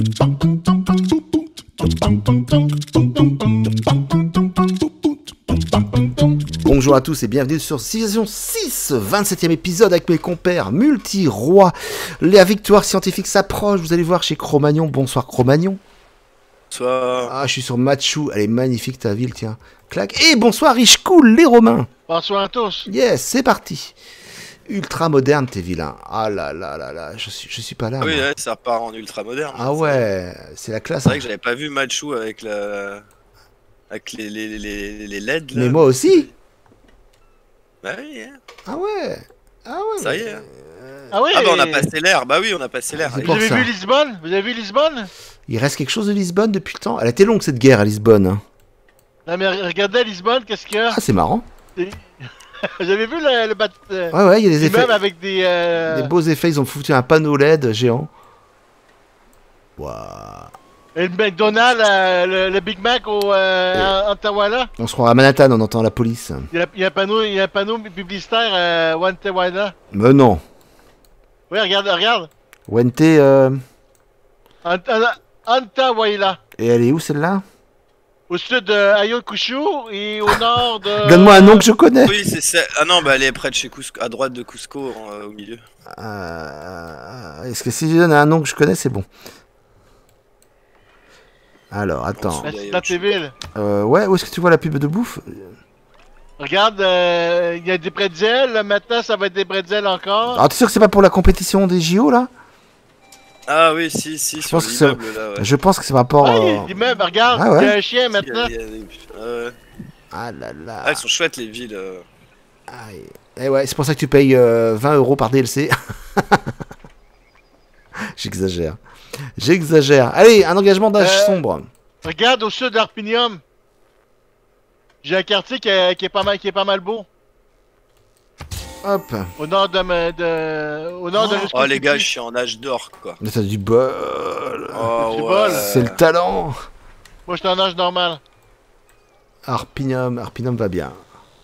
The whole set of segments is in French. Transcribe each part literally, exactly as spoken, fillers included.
Bonjour à tous et bienvenue sur Civilisation six, vingt-septième épisode avec mes compères multi-rois. La victoire scientifique s'approche, vous allez voir chez Cro-Magnon. Bonsoir Cro-Magnon. Bonsoir. Ah, je suis sur Matchou, elle est magnifique ta ville, tiens. Clac. Et bonsoir Richcool, les Romains. Bonsoir à tous. Yes, c'est parti. Ultra moderne tes vilains. Ah là là là là, je suis, je suis pas là. Oui, moi. ouais, ça repart en ultra moderne. Ah ouais, c'est la classe. C'est vrai que j'avais pas vu Matchou avec la... avec les, les, les, les L E D là. Mais moi aussi. Bah oui, hein. Ah ouais. Ah ouais. Ça mais... y est. Ah oui. Ah bah on a passé l'air. Bah oui, on a passé l'air. C'est Vous pour avez ça. vu Lisbonne? Vous avez vu Lisbonne? Il reste quelque chose de Lisbonne depuis le temps. Elle a été longue cette guerre à Lisbonne. Hein. Non mais regardez à Lisbonne, qu'est-ce qu'il y a? Ah c'est marrant. Vous avez vu le, le bat... euh, Ouais ouais, il y a des effets. Même avec des... Euh... Des beaux effets, ils ont foutu un panneau L E D géant. Waouh. Et le McDonald's, euh, le, le Big Mac au euh, en Antawala. On se croira à Manhattan, on entend la police. Il y a, il y a un panneau, il y a un panneau publicitaire à Antawala. Mais non. Oui, regarde, regarde. Wente, euh... Antawala. et elle est où celle-là? Au sud de Ayakushu et au nord de... Donne-moi un nom que je connais. Oui, c'est ça. Ah non, bah elle est près de chez Cusco, à droite de Cusco, euh, au milieu. Euh... Est-ce que si je donne un nom que je connais, c'est bon? Alors, attends. C'est dans tes villes. Euh, ouais, où est-ce que tu vois la pub de bouffe? Regarde, euh, il y a des pretzels, là, maintenant ça va être des pretzels encore. Ah, t'es sûr que c'est pas pour la compétition des J O là? Ah oui, si, si, sur pense que c'est- l'immeuble là, ouais. Je pense que c'est par rapport. Ah, il y euh, a des meubles, regarde, Ah ouais. il y a un chien Il y a- maintenant. il y a des- euh, Ah là là. Ah, elles sont chouettes les villes. euh. Aïe. Et ouais, c'est pour ça que tu payes euh, vingt euros par D L C. J'exagère. J'exagère. Allez, un engagement d'âge Euh, sombre. Regarde au sud d'Arpinium. J'ai un quartier qui est, qui est pas mal, qui est pas mal beau. Hop. Au nord de, ma- de au nord de Oh, Risco les gars, je City. suis en âge d'or quoi. Mais t'as du bol. Oh Du ouais. bol. C'est le talent. Moi je suis en âge normal. Arpinum, Arpinum va bien.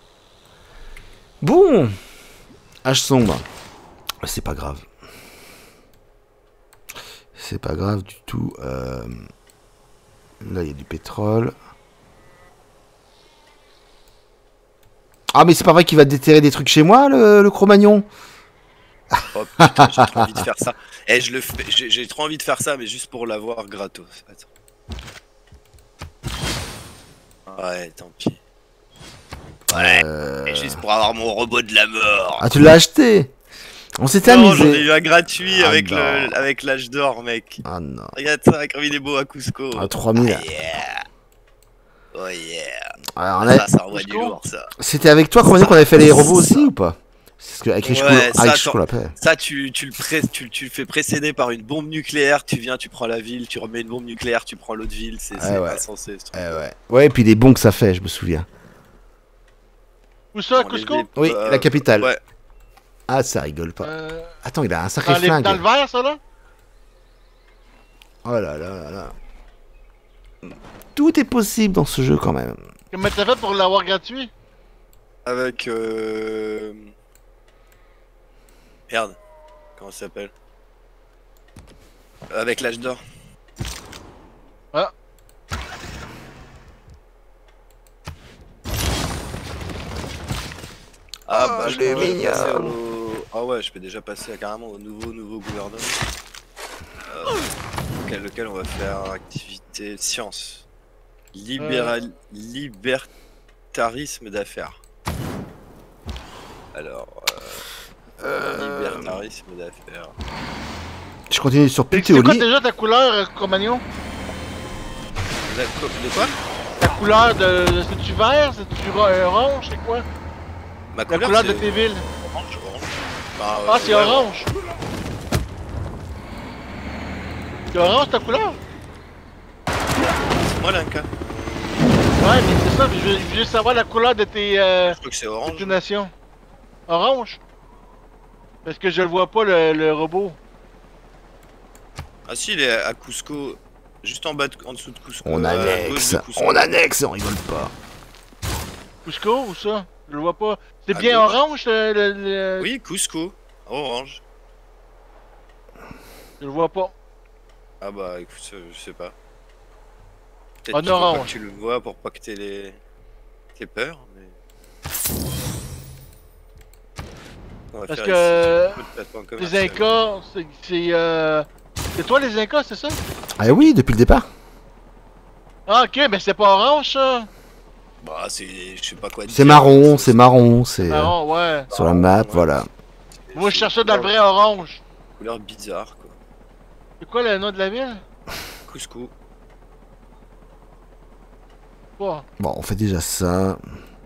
Bon. Âge sombre. C'est pas grave. C'est pas grave du tout. Euh... Là, il y a du pétrole. Ah, mais c'est pas vrai qu'il va déterrer des trucs chez moi, le, le Cro-Magnon. Oh putain, j'ai trop envie de faire ça. Eh, je le fais, j'ai j'ai trop envie de faire ça, mais juste pour l'avoir gratos. Attends. Ouais, tant pis. Ouais, Euh... et juste pour avoir mon robot de la mort. Ah, tu l'as acheté? On s'est Non, j'en ai amusé. eu un gratuit Ah avec non. le avec l'âge d'or, mec. Ah non. Regarde ça, comme il est beau à Cusco. Ah, trois mille. Oh yeah. Oh yeah. Alors, on a- Ça, ça envoie du Cusco. lourd, ça. C'était avec toi qu'on qu'on avait fait les robots aussi ou pas? C'est ce que avec Richco, Ouais, ça, avec attends. Richco, l'appelle. Ça, tu, tu, le pré- tu, tu le fais précéder par une bombe nucléaire, tu viens, tu prends la ville, tu remets une bombe nucléaire, tu prends l'autre ville, c'est c'est ouais. insensé ce truc. Eh ouais. Ouais, et puis les bons que ça fait, je me souviens. Où ça, à On les Cusco? dé- Oui, euh, la capitale. Ouais. Ah, ça rigole pas. Euh, Attends, il a un sacré dans, les, flingue. dans le vert, ça là? Oh là là là là. Tout est possible dans ce jeu quand même. Comment t'as fait pour l'avoir gratuit? Avec euh... Merde. Comment ça s'appelle? Avec l'âge d'or. Ah. Ah bah Oh, je le peux mignon. passer au... Ah ouais, je peux déjà passer carrément au nouveau nouveau gouvernement. Euh, lequel, lequel on va faire activité science. Libéral... Libertarisme d'affaires. Alors... Euh... Libertarisme d'affaires. Je continue sur C'est c'est quoi Putéoli. déjà ta couleur, euh, Cro-Magnon? Vous avez quoi- De quoi? Ta couleur de... C'est-tu vert? C'est-tu ro- euh, orange? C'est quoi? Ma La couleur de tes villes. orange, orange. Bah, Ah, euh, c'est ouais, orange. C'est orange ta couleur? C'est moi l'Inca. Ouais, mais c'est ça, je veux, je veux savoir la couleur de tes, euh, Je crois que c'est de orange. tes nations. Orange? Parce que je le vois pas, le, le robot. Ah si, il est à Cusco. Juste en bas, de, en dessous de Cusco. On à gauche annexe. de Cusco. On annexe, on rigole pas. Cusco ou ça? Je le vois pas. C'est À bien gauche. orange le, le, le- Oui, Cusco. Orange. Je le vois pas. Ah bah écoute, euh, je sais pas. Peut-être En qu'il faut pas orange. que tu le vois pour pas que t'aies les... t'aies peur, mais... On va Parce faire que ici, un peu de plateau les commercial. Incas, c'est... C'est euh... c'est toi les Incas, c'est ça? Ah oui, depuis le départ. Ah ok, mais c'est pas orange ça? Bah c'est... je sais pas quoi te C'est dire, hein, marron, c'est marron, c'est euh, Marron, ouais. sur la marron, map, ouais. voilà. C'est- Moi je c'est cherchais une dans le couleur- vrai orange. couleur bizarre, quoi. C'est quoi le nom de la ville? Cusco. Quoi? Bon, on fait déjà ça.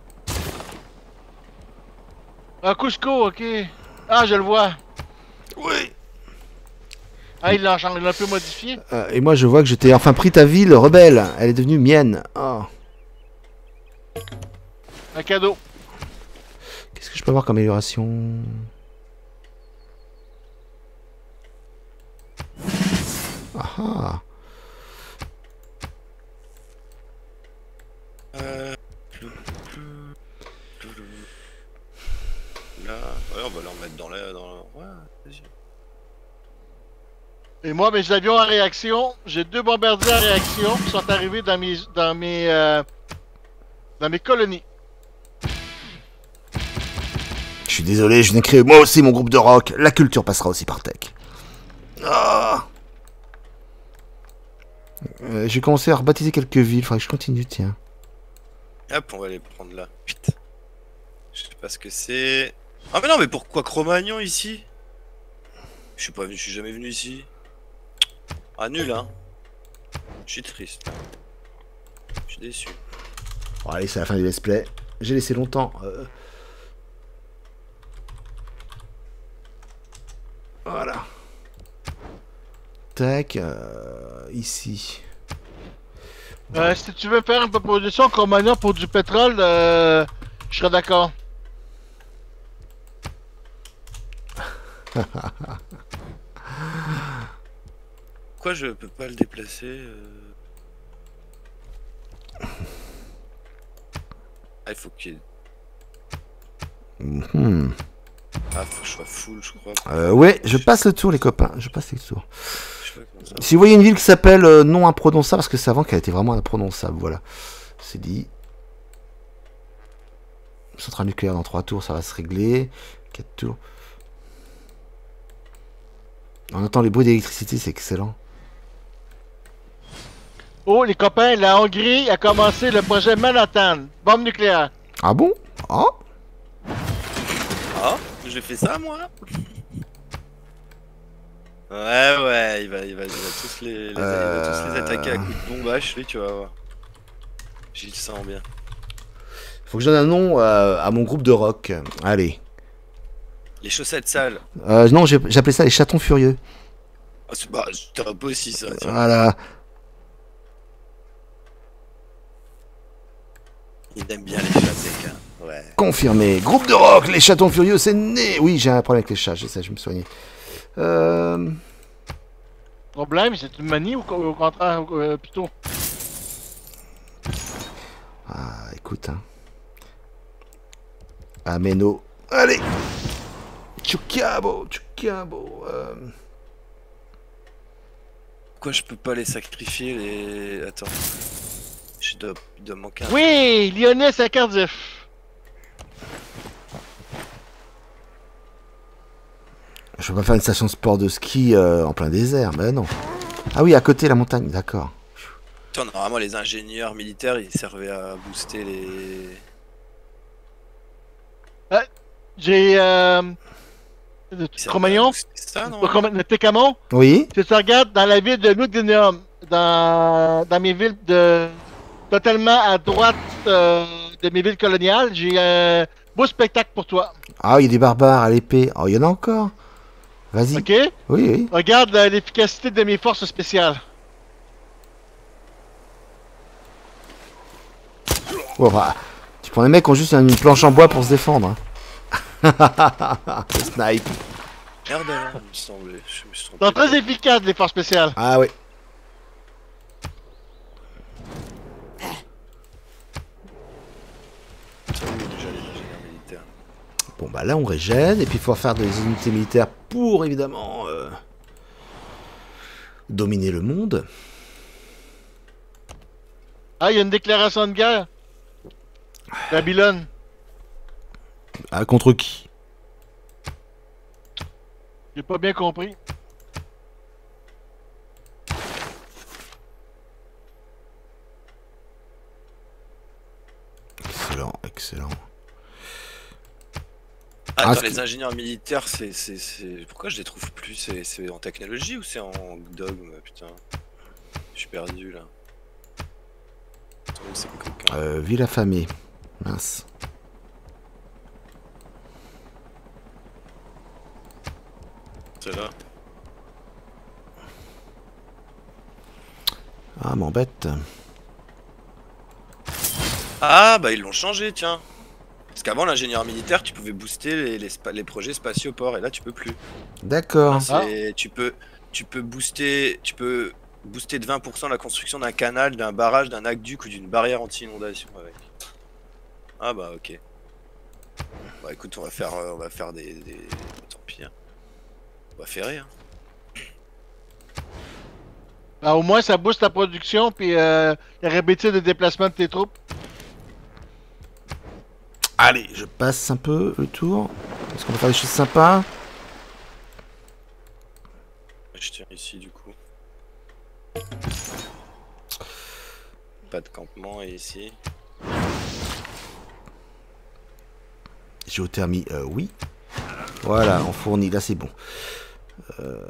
Ah Cusco, ok. Ah je le vois. Oui. Ah il l'a changé, il l'a un peu modifié. Euh, et moi, je vois que je t'ai enfin pris ta ville, rebelle. Elle est devenue mienne. Oh. Un cadeau. Qu'est-ce que je peux avoir comme amélioration? Ah ah. Euh... Là... Ouais, on va leur mettre dans la... Dans la... Ouais, vas-y. Et moi mes avions en réaction, j'ai deux bombardiers en réaction qui sont arrivés dans mes dans mes euh, dans mes colonies. Je suis désolé, je n'ai créé moi aussi mon groupe de rock. La culture passera aussi par tech. Ah. Euh, J'ai commencé à rebaptiser quelques villes. Faudrait que je continue, tiens. Hop, on va les prendre là. Putain. Je sais pas ce que c'est. Ah mais non, mais pourquoi Cro-Magnon ici? Je suis pas venu, je suis jamais venu ici. Ah nul hein. Je suis triste. Je suis déçu. Bon, allez, c'est la fin du let's play. J'ai laissé longtemps. Euh... Voilà. Tac. Euh, ici. Euh, si tu veux faire une proposition Cro-Magnon pour du pétrole, euh, je serais d'accord. Pourquoi je peux pas le déplacer euh... Ah il faut qu'il y ait... Mhm. Ah faut que je sois full je crois. Euh, ouais, je passe le tour, les copains. Je passe le tour. Je sais pas comment ça. Si vous voyez une ville qui s'appelle euh, non imprononçable, parce que c'est avant qu'elle était vraiment imprononçable, voilà. C'est dit. Centrale nucléaire dans trois tours, ça va se régler. quatre tours. On entend les bruits d'électricité, c'est excellent. Oh les copains, la Hongrie a commencé le projet Manhattan, bombe nucléaire. Ah bon? Oh. Ah j'ai fait ça moi. Ouais ouais il va, il va, il va tous les, les, Euh... il va tous les attaquer à coups de bombage lui tu vas voir. J'y le sens bien. Faut que je donne un nom euh, à mon groupe de rock. Allez. Les chaussettes sales. Euh, non, j'ai- j'appelais ça les chatons furieux. Ah, c'est bah, c'était un peu aussi ça. Tiens. Voilà. Il aime bien les chats, ces gars. Ouais. Confirmé. Groupe de rock, les chatons furieux, c'est né. Oui, j'ai un problème avec les chats, je sais, je me soignais. Euh... Problème, c'est une manie ou au contraire, euh, plutôt. Ah, écoute. Hein. Ameno. Allez. Chukabo, Chukabo. Euh... Pourquoi je peux pas les sacrifier les... Attends. Je dois, il doit manquer un... Oui, Lyonnais à Cardiff. Je peux pas faire une station de sport de ski euh, en plein désert, ben non. Ah oui, à côté la montagne, d'accord. Attends, normalement les ingénieurs militaires ils servaient à booster les... J'ai euh... ils le servaient à Cro-Magnon, booster ça, non? le Cro- le Técamon. Oui. Si tu regardes dans la ville de Lugdunum, dans, dans mes villes de... totalement à droite euh, de mes villes coloniales, j'ai un beau spectacle pour toi. Ah, il y a des barbares à l'épée. Oh, il y en a encore. Vas-y. Ok? Oui, oui. Regarde euh, l'efficacité de mes forces spéciales. Oh, bah, tu prends des mecs qui ont juste une planche en bois pour se défendre. Hein. Le snipe. Merde alors, il me semblait. Je me suis Ils trompé. sont très efficaces, les forces spéciales. Ah oui. Ça, oui, déjà les ingénieurs militaires. Bon bah là on régène et puis il faut faire des unités militaires pour évidemment euh, dominer le monde. Ah, il y a une déclaration de guerre. Babylone. Ah, contre qui? J'ai pas bien compris. Excellent, excellent. Ah, Ah, attends, ce les qui- ingénieurs militaires, c'est, c'est, c'est... Pourquoi je les trouve plus? C'est, c'est en technologie ou c'est en dogme? Putain. Je suis perdu, là. Attends, c'est coquin. Euh, ville affamée. Mince. C'est là. Ah, m'embête. Ah, bah ils l'ont changé, tiens. Parce qu'avant, l'ingénieur militaire, tu pouvais booster les, les, spa- les projets spatio-ports, et là, tu peux plus. D'accord. Là, c'est- tu peux, tu peux booster, tu peux booster de vingt pour cent la construction d'un canal, d'un barrage, d'un aqueduc ou d'une barrière anti-inondation avec. Ah bah ok. Bah écoute, on va faire, euh, on va faire des, des... tant pis. Hein. On va faire rire. Ah, au moins, ça booste la production puis euh, la rapidité de déplacement de tes troupes. Allez, je passe un peu le tour. Est-ce qu'on va faire des choses sympas? Je tiens ici du coup. Pas de campement et ici. Géothermie, euh, oui. Voilà, on fournit. Là, c'est bon. Euh...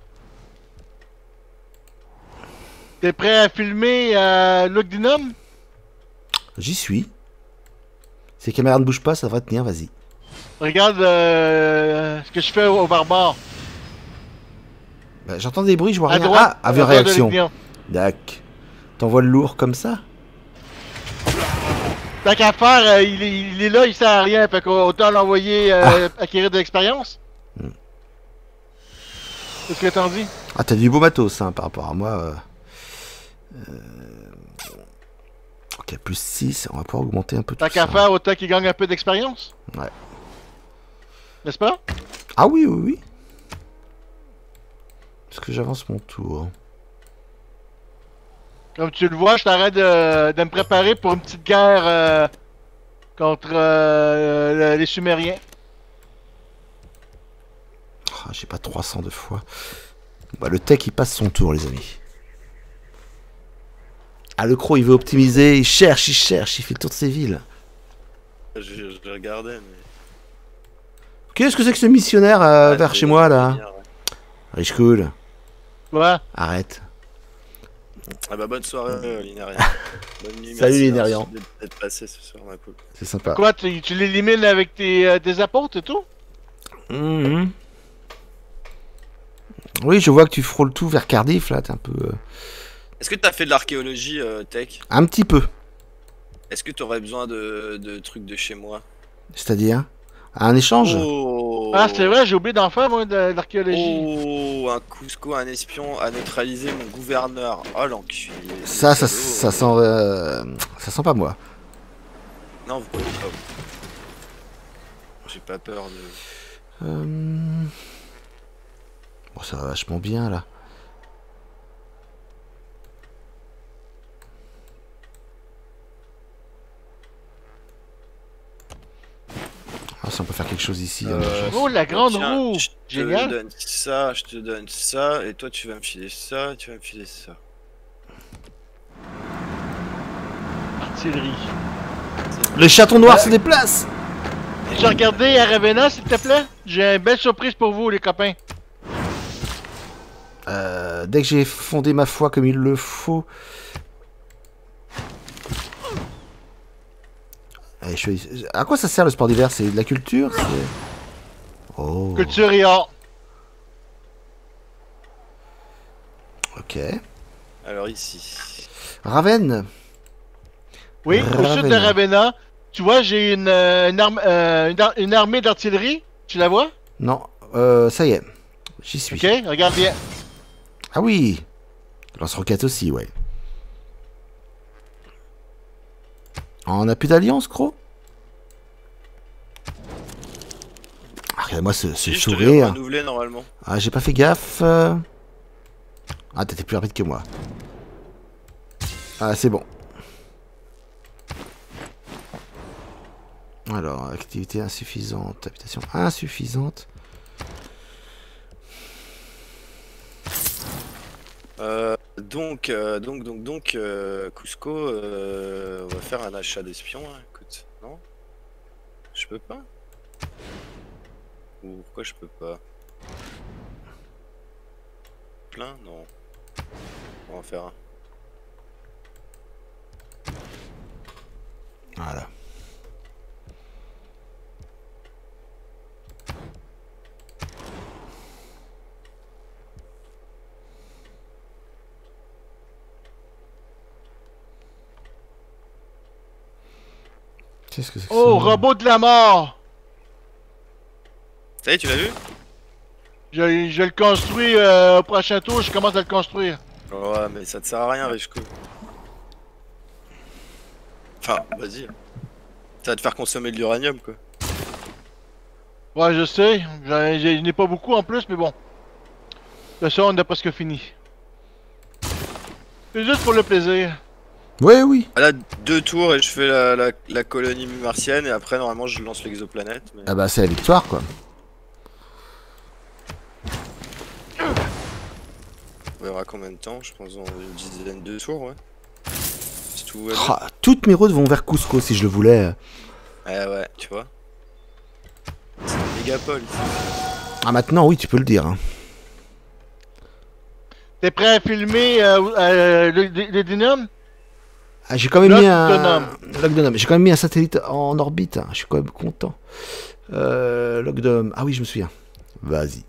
T'es prêt à filmer euh, Lugdunum? J'y suis. Si les caméras ne bougent pas, ça devrait tenir, vas-y. Regarde euh, ce que je fais au, au barbare. Bah, j'entends des bruits, je vois À rien. droite, Ah, avion à droite de réaction. Lugdunum. Dac. T'envoies le lourd comme ça? Tant qu'à faire, euh, il, est, il est là, il sert à rien. Fait qu'autant l'envoyer euh, acquérir de l'expérience. Hmm. C'est ce que t'en dis? Ah, t'as du beau matos, hein, par rapport à moi. Euh... Euh... Ok, plus six, on va pouvoir augmenter un peu tout Tant qu'à ça. faire, autant qu'il gagne un peu d'expérience. Ouais. N'est-ce pas? Ah oui, oui, oui. Est-ce que j'avance mon tour? Comme tu le vois, je t'arrête de, de me préparer pour une petite guerre euh, contre euh, les Sumériens. Ah, j'ai pas trois cents de fois. Bah, le tech, il passe son tour, les amis. Ah, le croc, il veut optimiser, il cherche, il cherche, il fait le tour de ses villes. Je, je le regardais mais. Qu'est-ce que c'est que ce missionnaire euh, Ah, vers c'est- chez moi, là? ouais. Rich cool. Ouais. Arrête. Ah bah bonne soirée euh, Linarian. Bonne nuit. Salut, merci, Linarian. merci d'être passé ce soir ma poule. C'est sympa. Quoi, tu, tu l'élimines avec tes, euh, tes apôtres et tout? Mhm. Oui, je vois que tu frôles tout vers Cardiff, là, t'es un peu... euh, Est-ce que t'as fait de l'archéologie euh, tech? Un petit peu. Est-ce que t'aurais besoin de, de trucs de chez moi? C'est-à-dire un échange? Oh Ah, c'est vrai, j'ai oublié d'en faire, moi, de, de l'archéologie. Oh, un Cusco, un espion a neutralisé mon gouverneur. Oh l'enculé. Ça, ça, Salaud. ça sent... euh, ça sent pas moi. Non, vous pouvez pas. J'ai pas peur de... Euh... Bon, ça va vachement bien, là. Ah, si on peut faire quelque chose ici. Euh, en urgence. Oh, la grande Tiens, roue! Je te Génial! donne ça, je te donne ça, et toi tu vas me filer ça, tu vas me filer ça. Artillerie. Les chatons noirs Ouais. se déplacent. Tu as regardé à Ravenna, s'il te plaît? J'ai une belle surprise pour vous, les copains. Euh, dès que j'ai fondé ma foi comme il le faut... Allez, je suis... À quoi ça sert le sport d'hiver? C'est de la culture? c'est- Oh, Culture et art. ok. Alors ici. Raven. Oui, au sud de Ravenna. Ravenna, tu vois, j'ai une, euh, une, arme- euh, une, ar- une armée d'artillerie. Tu la vois? Non, euh, ça y est. J'y suis. Ok, regarde bien. Ah oui. Lance-roquette aussi, ouais. On a plus d'alliance, Croc? Ah, regarde-moi ce, ce Si, je te l'ai sourire. renouvelé normalement. Ah, j'ai pas fait gaffe. euh. Ah, t'étais plus rapide que moi. Ah, c'est bon. Alors, activité insuffisante. Habitation insuffisante. Euh, donc, euh, donc, donc, donc, euh, Cusco, euh, on va faire un achat d'espion, hein, écoute, non? Je peux pas? Ou pourquoi je peux pas? Plein? Non. On va en faire un. Voilà. Qu'est-ce que c'est que Oh, ça? robot de la mort! Ça y est, tu l'as vu? Je, je le construis euh, au prochain tour, je commence à le construire. Ouais, mais ça te sert à rien, Richko. Enfin, vas-y. Ça va te faire consommer de l'uranium, quoi. Ouais, je sais, j'en- je n'ai pas beaucoup en plus, mais bon. Le son, on a presque fini. C'est juste pour le plaisir. Ouais, oui. Ah, là, deux tours et je fais la, la, la colonie martienne et après, normalement, je lance l'exoplanète. Mais... Ah bah, c'est la victoire, quoi. On verra combien de temps, je pense dans une dizaine de tours, ouais. Si tout va bien. Ah, toutes mes routes vont vers Cusco si je le voulais. Ouais, ouais, tu vois. C'est un mégapole. Ah, maintenant, oui, tu peux le dire. Hein. T'es prêt à filmer euh, euh, le, le, le Dinum? Ah, j'ai quand même mis un. Lockdown. Lockdown. J'ai quand même mis un satellite en orbite. Hein. Je suis quand même content. Euh, Lockdown. Ah oui, je me souviens. Vas-y.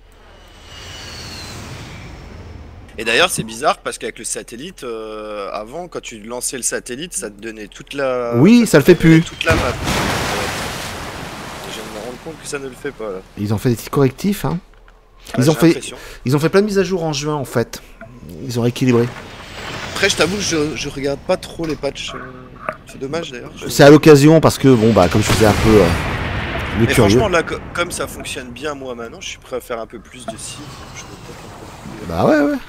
Et d'ailleurs, c'est bizarre parce qu'avec le satellite, euh, avant, quand tu lançais le satellite, ça te donnait toute la. Oui, ça le fait te donnait plus. Toute la map. Ouais. Je viens de me rendre compte que ça ne le fait pas là. Ils ont fait des petits correctifs. Hein. Ah, Ils ont j'ai fait. l'impression. Ils ont fait plein de mises à jour en juin en fait. Ils ont rééquilibré. Après, je t'avoue, je, je regarde pas trop les patchs. euh, C'est dommage d'ailleurs. Je- C'est à l'occasion parce que bon bah comme je faisais un peu euh, le Mais curieux. franchement, là, co- comme ça fonctionne bien moi maintenant, je suis prêt à faire un peu plus de sites. Je peux peut-être un peu plus, Bah ouais ouais.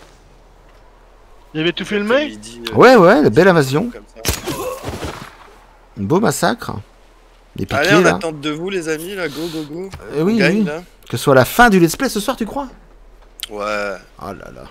Il avait tout euh, filmé? après-midi, euh, Ouais ouais, la belle invasion. comme ça. Un beau massacre. Des piquets Allez, on là. attend de vous les amis, là, go go go. Euh, On oui, gagne, oui. là. Que ce soit la fin du let's play ce soir, tu crois? Ouais. Oh là là.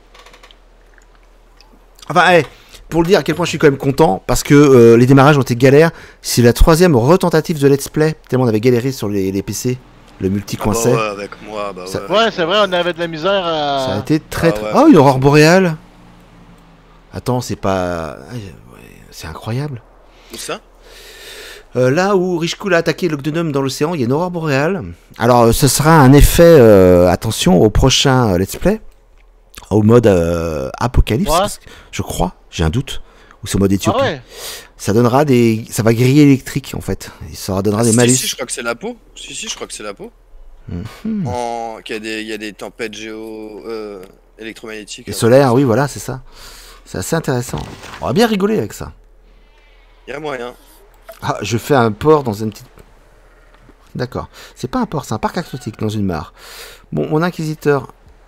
Enfin, hey, pour le dire à quel point je suis quand même content, parce que euh, les démarrages ont été galères. C'est la troisième retentative de let's play, tellement on avait galéré sur les, les P C. Le multi Ah bah coincé. ouais, avec moi, bah Ça- ouais. Ouais, c'est vrai, on avait de la misère à... Ça a été très Ah très. ouais. Oh, une aurore boréale. Attends, c'est pas. Ah, ouais, c'est incroyable. Où ça? Euh, là où Richkul a attaqué l'Ogdenum dans l'océan, il y a une aurore boréale. Alors, euh, ce sera un effet, euh, attention, au prochain euh, let's play, au mode euh, apocalypse, Ouais. parce que- je crois, j'ai un doute, ou c'est au mode Éthiopie. Ah ouais? Ça donnera des, ça va griller électrique en fait. Et ça donnera Ah, des si, malus. si, je crois que c'est la peau. Si, si, je crois que c'est la peau. Mhm. En... qu'il y a des, il y a des tempêtes géo... Euh, électromagnétiques. Et là. solaire, oui, voilà, c'est ça. C'est assez intéressant. On va bien rigoler avec ça. Il y a moyen. Ah, je fais un port dans une petite. D'accord. C'est pas un port, c'est un parc aquatique dans une mare. Bon, mon inquisiteur.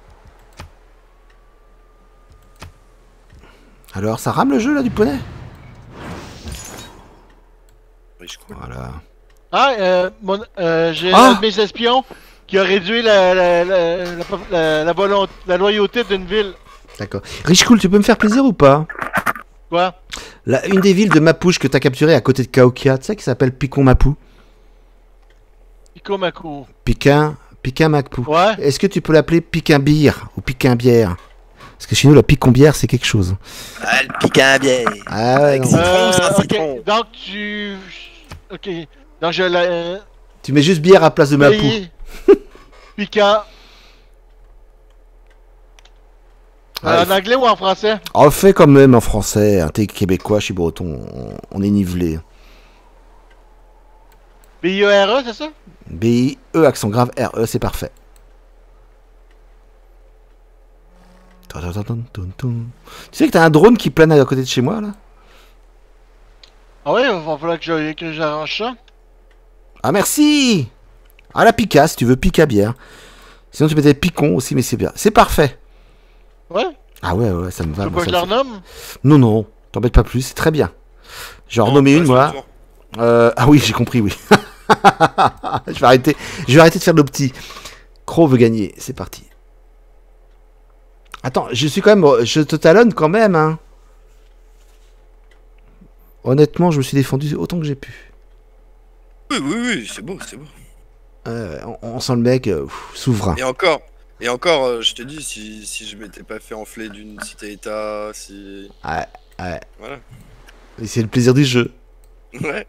Alors, ça rame le jeu là du poney? Riche, quoi. Voilà. Ah, euh, mon- euh, j'ai Ah! un de mes espions qui a réduit la, la, la, la, la, la volonté, la loyauté d'une ville. D'accord. Richcool, tu peux me faire plaisir ou pas? Quoi? La, une des villes de Mapouche que t'as capturée à côté de Kaokia, tu sais, qui s'appelle Picon Mapou. Ikomaku. Piquin, Piquin Mapou. Ouais? Est-ce que tu peux l'appeler Piquin Bière ou Piquin Bière? Parce que chez nous, la Picon-bière, c'est quelque chose. Ah, le pique à bière. Ah ouais, non. Citron, Euh, c'est un ok, citron. donc tu... Ok, donc je l'ai... Euh, Tu mets juste bière à place de Mapou. payé. Piquant. Ah, Euh, il en faut- anglais ou en français? On fait quand même en français. Un thé québécois, je suis breton. On, on est nivelé. B I E R E, c'est ça? B I E, accent grave, R E, c'est parfait. Tu sais que t'as un drone qui plane à côté de chez moi, là? Ah ouais, il va falloir que je- que j'arrange ça. Ah, merci! Ah, la pica, si tu veux, pica bière. Sinon, tu mettais picon aussi, mais c'est bien. C'est parfait. Ouais? Ah ouais, ouais, ça me va. Tu veux moi, pas que ça je me leur fait- nomme? Non, non, t'embête pas plus, c'est très bien. Je vais en Non, renommer ouais, une, c'est moi. le tour. Euh, ah oui, j'ai compris, oui. je vais arrêter. Je vais arrêter de faire nos petits. Crow veut gagner. C'est parti. Attends, je suis quand même. Je te talonne quand même, hein. Honnêtement, je me suis défendu autant que j'ai pu. Oui, oui, oui, c'est beau, c'est beau. Euh, on, on sent le mec euh, pff, souverain. Et encore, et encore, euh, je te dis, si, si je m'étais pas fait enfler d'une cité-état, si. Ouais, ouais. Voilà. Et c'est le plaisir du jeu. Ouais.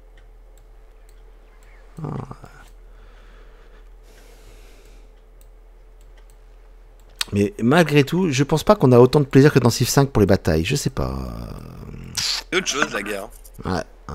Mais malgré tout, je pense pas qu'on a autant de plaisir que dans Civ cinq pour les batailles. Je sais pas. C'est autre chose, la guerre. Ouais, ouais.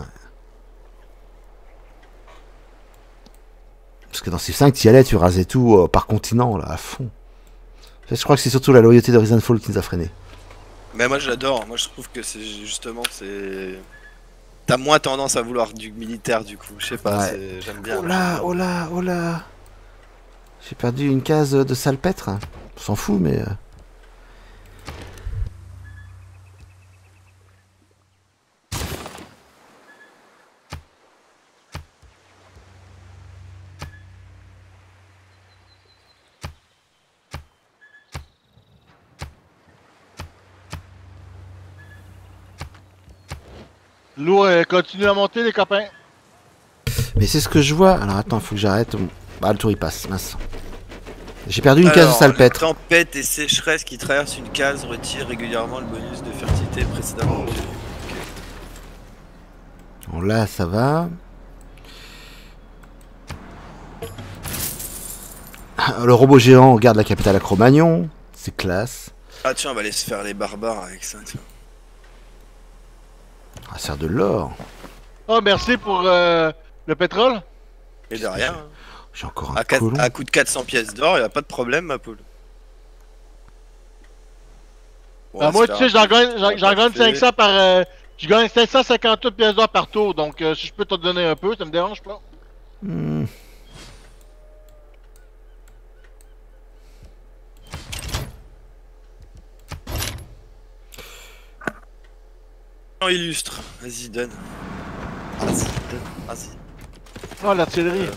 Parce que dans Civ cinq, tu y allais, tu rasais tout euh, par continent, là, à fond. Je crois que c'est surtout la loyauté de Risen Fall qui nous a freinés. Mais moi, je l'adore. Moi, je trouve que c'est justement, c'est. T'as moins tendance à vouloir du militaire, du coup. Je sais pas, Ouais. c'est- j'aime bien. Oh là, oh là, oh là. J'ai perdu une case de salpêtre. On s'en fout, mais... euh, L'eau euh, continue à monter, les copains. Mais c'est ce que je vois. Alors attends, faut que j'arrête. Ah, le tour il passe, mince. J'ai perdu une case de Alors, salpêtre. les tempêtes et sécheresse qui traversent une case retirent régulièrement le bonus de fertilité précédemment obtenu. Bon, là, ça va. Ah, le robot géant garde la capitale à Cro-Magnon. C'est classe. Ah tiens, on va aller se faire les barbares avec ça, tiens. Ah, sert de l'or. Oh, merci pour euh, le pétrole. Et derrière, hein. J'ai encore un à, quatre- colon. à coût de quatre cents pièces d'or, y a pas de problème, ma poule. Bon, on Ah, va moi, se tu faire sais, un j'en petit- gagne, on j'en- va j'en gagne passer. cinq cents par. Euh, je gagne cinq cent cinquante-huit pièces d'or par tour, donc euh, si je peux te donner un peu, ça me dérange pas. Hmm. Non, illustre, vas-y, donne. Vas-y, donne, vas-y. Oh, l'artillerie.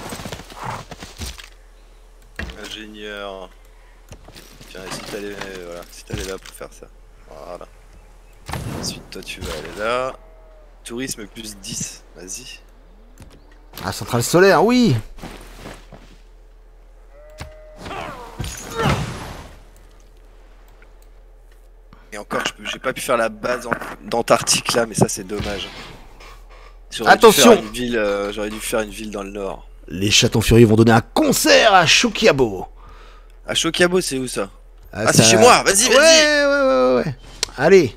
Euh, ingénieur. Tiens, si t'allais voilà, si t'allais là pour faire ça. Voilà. Ensuite, toi, tu vas aller là. Tourisme plus dix, vas-y. Ah, centrale solaire, oui. Et encore, je peux- j'ai pas pu faire la base en- d'Antarctique là, mais ça c'est dommage. J'aurais dû Attention. faire une ville, euh, j'aurais dû faire une ville dans le nord. Les chatons furieux vont donner un concert à Chokiabo. À Chokiabo, c'est où ça? Ah, ça- c'est chez moi, vas-y, Ouais, vas-y. ouais, ouais, ouais, ouais. Allez.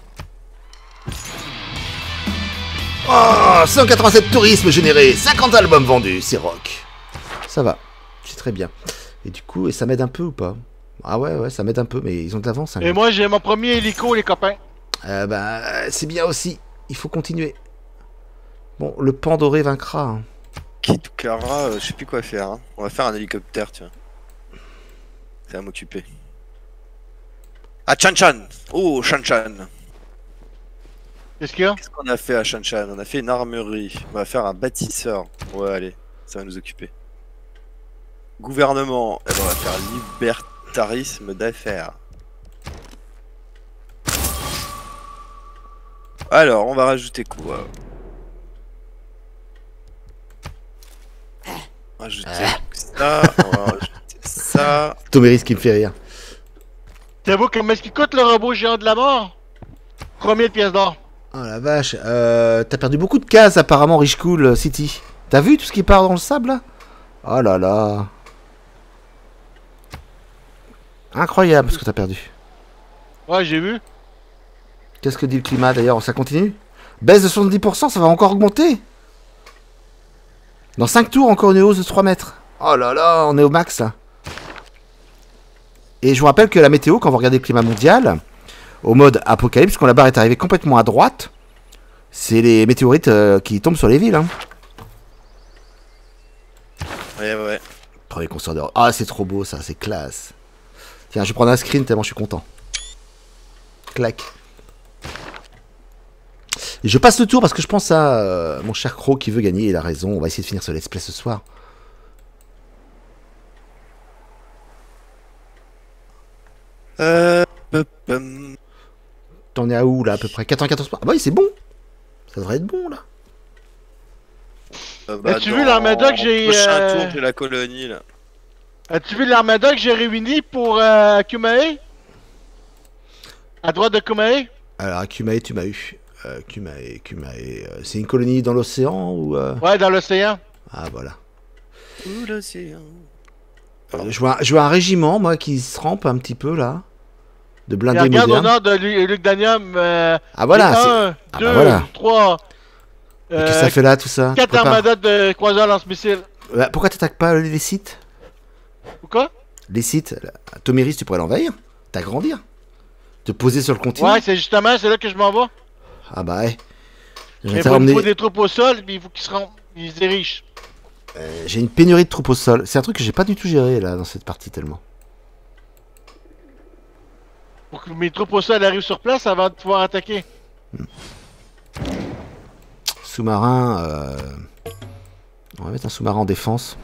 Oh, cent quatre-vingt-sept tourisme généré, cinquante albums vendus, c'est rock. Ça va, c'est très bien. Et du coup, et ça m'aide un peu ou pas? Ah ouais, ouais, ça m'aide un peu, mais ils ont de l'avance. Hein, Et moi, j'ai mon premier hélico, les copains. Euh, bah, c'est bien aussi. Il faut continuer. Bon, le pan doré vaincra. Hein. Kitukara, euh, je sais plus quoi faire. Hein. On va faire un hélicoptère, tiens. Ça va m'occuper. Ah, Chan Chan. Oh, Chan Chan. Qu'est-ce qu'il y a? Qu'est-ce qu'on a fait à Chan Chan? On a fait une armurerie. On va faire un bâtisseur. Ouais, allez, ça va nous occuper. Gouvernement. Eh ben, on va faire libertarisme d'affaires. Alors, on va rajouter quoi? Rajouter ça, on va rajouter ça. Toméris qui me fait rire. T'avoue comment est-ce qu'il coûte le robot géant de la mort? Trois mille pièces d'or. Oh la vache, euh, t'as perdu beaucoup de cases apparemment, Rich Cool City. T'as vu tout ce qui part dans le sable là? Oh là là. Incroyable ce que t'as perdu. Ouais, j'ai vu. Qu'est-ce que dit le climat d'ailleurs? Ça continue? Baisse de soixante-dix pour cent, ça va encore augmenter? Dans cinq tours, encore une hausse de trois mètres. Oh là là, on est au max là. Et je vous rappelle que la météo, quand vous regardez le climat mondial, au mode apocalypse, quand la barre est arrivée complètement à droite, c'est les météorites euh, qui tombent sur les villes. Hein. Ouais, ouais. Premier concert d'or. Ah, c'est trop beau ça, c'est classe. Tiens, je vais prendre un screen tellement je suis content. claque. Et je passe le tour parce que je pense à euh, mon cher Croc qui veut gagner. Il a raison. On va essayer de finir ce let's play ce soir. Euh... hum, T'en es à où là à peu près quatre-vingt-quatorze points. Ah bah oui, c'est bon. Ça devrait être bon là. euh, bah, As-tu dans vu l'armada que j'ai, le prochain euh, tour, j'ai la colonie là. As-tu vu l'armada que j'ai réuni pour euh, Kumae? À droite de Kumae? Alors, à Kumae, tu m'as eu. Euh, Kumae, Kumae. euh, c'est une colonie dans l'océan ou. euh Ouais, dans l'océan. Ah voilà. Ouh l'océan. Euh, je, vois, je vois un régiment, moi, qui se rampe un petit peu là. De Et blindés regarde au modernes. nord de Lu- Luc Danium. Euh, Ah voilà. c'est- un, Ah deux, bah voilà. trois. Et qu'est-ce que ça fait là tout ça? Tu Quatre prépares- armadas de croiseurs lance-missiles. Bah, pourquoi t'attaques pas les sites? Ou quoi? Les sites, là, Tomiris, tu pourrais l'envahir, t'agrandir, te poser sur le continent. Ouais, c'est justement, c'est là que je m'en vais. Ah bah ouais. J'ai Mais intérêt à faut, il faut emmener- des troupes au sol, puis il faut qu'ils se rendent. Ils se dirigent. euh, j'ai une pénurie de troupes au sol. C'est un truc que j'ai pas du tout géré là dans cette partie tellement. Pour que mes troupes au sol arrivent sur place avant de pouvoir attaquer. Sous-marin. Euh... On va mettre un sous-marin en défense.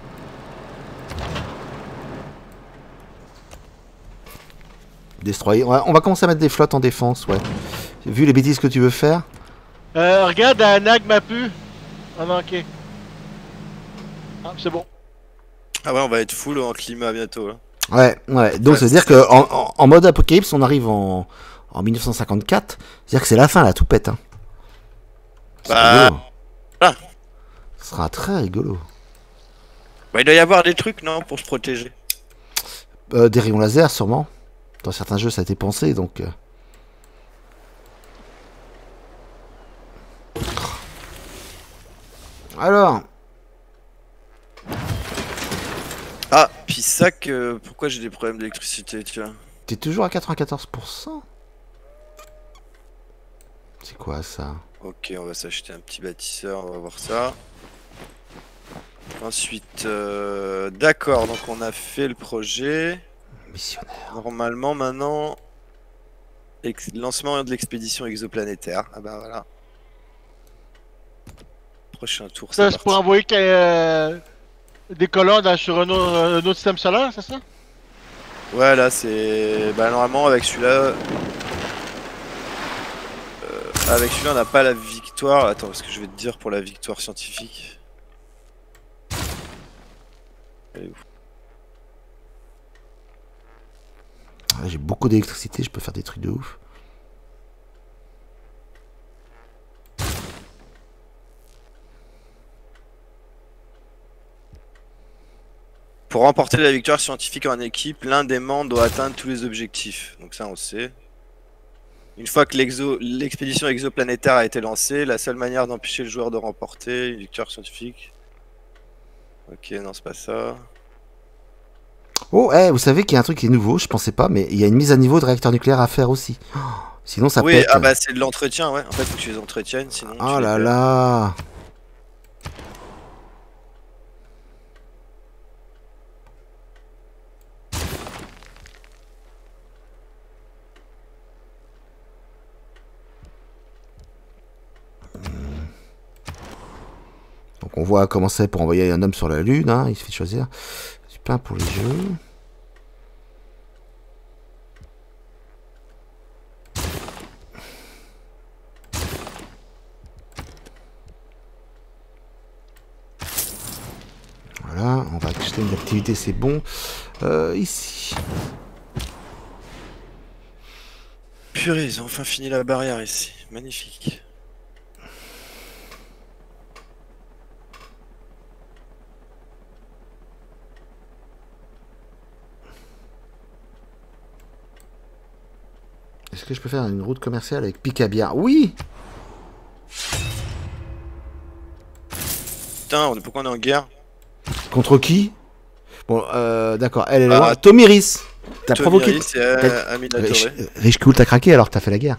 Destroyer. Ouais, on va commencer à mettre des flottes en défense, ouais. Vu les bêtises que tu veux faire. Euh, regarde à Nag Mapu. Ah non, ok. Ah, c'est bon. Ah ouais, on va être full en climat bientôt là. Ouais, ouais. Donc Ouais, ça veut dire c'est que en, en- en mode apocalypse, on arrive en, en mille neuf cent cinquante-quatre. C'est-à-dire que c'est la fin, là, tout pète. Hein. C'est Bah, rigolo. ah. Ce sera très rigolo. Bah, il doit y avoir des trucs, non, pour se protéger. Euh, des rayons laser, sûrement. Dans certains jeux, ça a été pensé, donc. euh. Alors, Ah, puis ça que... Pourquoi j'ai des problèmes d'électricité, tu vois. t'es toujours à quatre-vingt-quatorze pour cent. C'est quoi ça? Ok, on va s'acheter un petit bâtisseur, on va voir ça. Ensuite, euh, d'accord, donc on a fait le projet. Missionnaire. Normalement, maintenant, ex- lancement de l'expédition exoplanétaire. Ah bah voilà. Prochain tour, Ça, c'est c'est pour parti. envoyer que, euh, des colons dans- sur un autre, un autre système solaire, c'est ça? Ouais, là, c'est... Bah normalement, avec celui-là... euh, Avec celui-là, on n'a pas la victoire. Attends, parce que je vais te dire pour la victoire scientifique. Elle est où? Ah, j'ai beaucoup d'électricité, je peux faire des trucs de ouf. Pour remporter la victoire scientifique en équipe, l'un des membres doit atteindre tous les objectifs. Donc ça, on sait. Une fois que l'exo- l'expédition exoplanétaire a été lancée, la seule manière d'empêcher le joueur de remporter une victoire scientifique. Ok, non, c'est pas ça. Oh, eh, vous savez qu'il y a un truc qui est nouveau, je pensais pas, mais il y a une mise à niveau de réacteur nucléaire à faire aussi. Oh, sinon ça oui, pète. ah bah c'est de l'entretien, ouais. En fait, faut que tu les entretiennes, sinon. Oh tu là les perds. là. Donc on voit comment c'est pour envoyer un homme sur la Lune, hein, il suffit de choisir. C'est plein pour les jeux. Voilà, on va acheter une activité, c'est bon. Euh, ici. Purée, ils ont enfin fini la barrière ici. Magnifique. Est-ce que je peux faire une route commerciale avec Picabia? Oui. Putain, on est- pourquoi on est en guerre? Contre qui? Bon, euh, d'accord, elle est Ah, loin. Tomiris. T'as provoqué. Tomiris et euh, Aminatoré. Rich, Rich Cool, t'as craqué alors que t'as fait la guerre.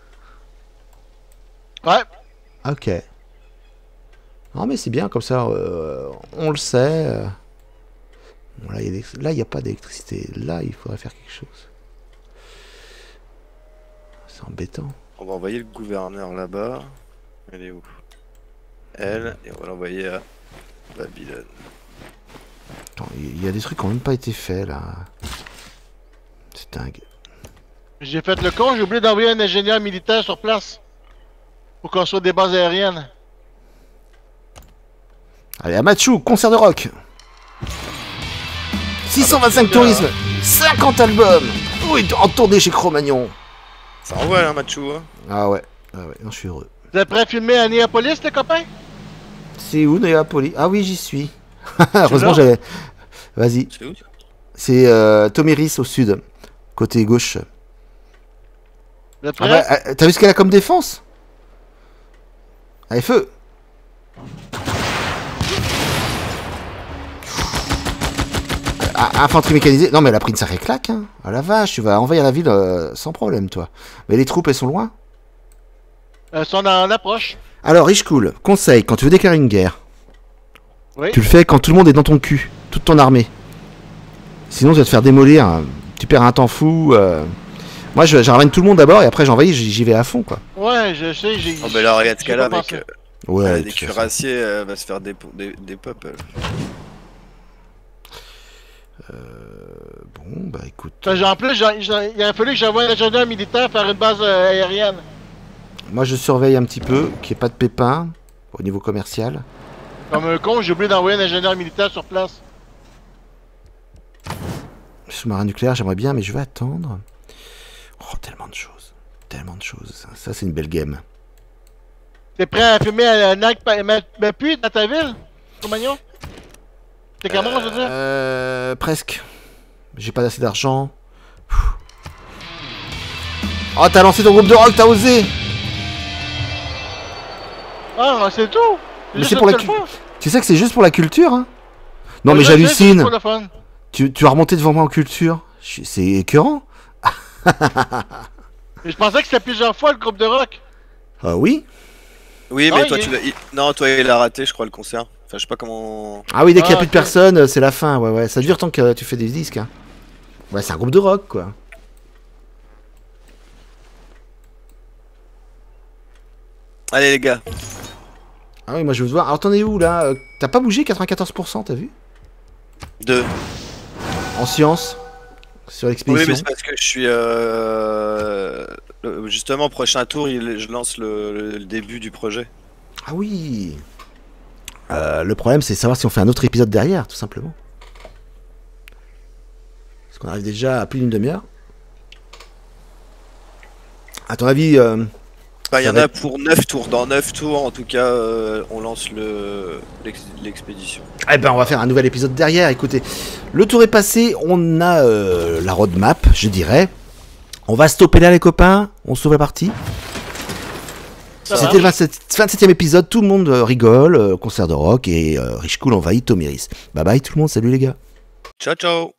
Ouais. Ok. Non mais c'est bien comme ça, euh, on le sait. euh. Bon, là, il y a des- là, il n'y a pas d'électricité. Là, il faudrait faire quelque chose. C'est embêtant. On va envoyer le gouverneur là-bas. Elle est où? Elle, et on va l'envoyer à Babylone. Attends, il y a des trucs qui ont même pas été faits là. C'est dingue. J'ai fait le con, j'ai oublié d'envoyer un ingénieur militaire sur place. Pour qu'on soit des bases aériennes. Allez, Amachu, concert de rock. six cent vingt-cinq Ah bah, tourisme, cinquante albums. Oui, en tournée chez Cro-Magnon. Ça envoie là, Machou. Hein. Ah ouais, ah ouais, non, je suis heureux. Vous êtes prêts à filmer à Néapolis, les copains? C'est où, Néapolis? Ah oui, j'y suis. Heureusement, j'avais... Vas-y. C'est où? C'est euh, Tomiris au sud, côté gauche. Vous êtes Ah prêts? bah, euh, t'as vu ce qu'elle a comme défense? Allez, feu! Ah, infanterie mécanisée. Non, mais elle a pris une sacrée claque. Hein. Ah la vache, tu vas envahir la ville euh, sans problème, toi. Mais les troupes, elles sont loin. Elles sont en approche. Alors, Rich Cool, conseil, quand tu veux déclarer une guerre, Oui. tu le fais quand tout le monde est dans ton cul, toute ton armée. Sinon, tu vas te faire démolir. Hein. Tu perds un temps fou. Euh... Moi, je, je ramène tout le monde d'abord et après, j'envahis, j'y j'y vais à fond, quoi. Ouais, je sais, j'ai... Oh, mais là, regarde ce j'ai qu'elle a, pas mec. pensé. Euh, Ouais, elle a de des toute façon. cuirassiers, elle va se faire des, des, des pop. Elle. Bon, bah écoute. Enfin, j'ai- En plus, j'ai- j'ai- il a fallu que j'envoie un ingénieur militaire faire une base euh, aérienne. Moi, je surveille un petit peu, qu'il n'y ait pas de pépins au niveau commercial. Comme un con, j'ai oublié d'envoyer un ingénieur militaire sur place. Sous-marin nucléaire, j'aimerais bien, mais je vais attendre. Oh, tellement de choses. Tellement de choses. Ça, ça, c'est une belle game. T'es prêt à filmer un Nike mais puis dans ta ville, Cro-Magnon? T'es comment, je veux dire? Euh, presque. J'ai pas assez d'argent. Oh, t'as lancé ton groupe de rock, t'as osé. Ah, c'est tout! Mais juste c'est pour ça la que cu- je le fais. Tu sais que c'est juste pour la culture, hein? Non, mais Ouais, je sais, c'est j'hallucine. juste pour le fun. Tu, tu vas remonter devant moi en culture. Je suis- C'est écœurant. Mais je pensais que c'était plusieurs fois le groupe de rock. Ah oui. Oui, Ah, mais il toi, est- tu l'as. il- Non, toi, il a raté, je crois, le concert. Enfin, je sais pas comment. Ah oui, dès qu'il n'y a Ah, plus de ok. personnes, c'est la fin. Ouais, ouais. Ça dure tant que tu fais des disques. Hein. Ouais, c'est un groupe de rock, quoi. Allez, les gars. Ah oui, moi je veux te voir. Alors t'en es où là? Euh, T'as pas bougé quatre-vingt-quatorze pour cent, t'as vu? Deux. En sciences? Sur Oui, l'expédition? mais c'est parce que je suis. Euh... le- Justement, prochain tour, il- je lance le, le- le début du projet. Ah oui. Euh, le problème c'est de savoir si on fait un autre épisode derrière, tout simplement. Parce qu'on arrive déjà à plus d'une demi-heure. À ton avis, euh, Enfin, il y Ça en va a être- pour neuf tours. Dans neuf tours, en tout cas, euh, on lance le l'ex- l'expédition. eh ben on va faire un nouvel épisode derrière. Écoutez, le tour est passé, on a euh, la roadmap, je dirais. On va stopper là les copains, on sauve la partie. Ça C'était marche. le vingt-sept vingt-septième épisode, tout le monde euh, rigole, euh, concert de rock et euh, Rich Cool envahit Tomiris. Bye bye tout le monde, salut les gars. Ciao, ciao.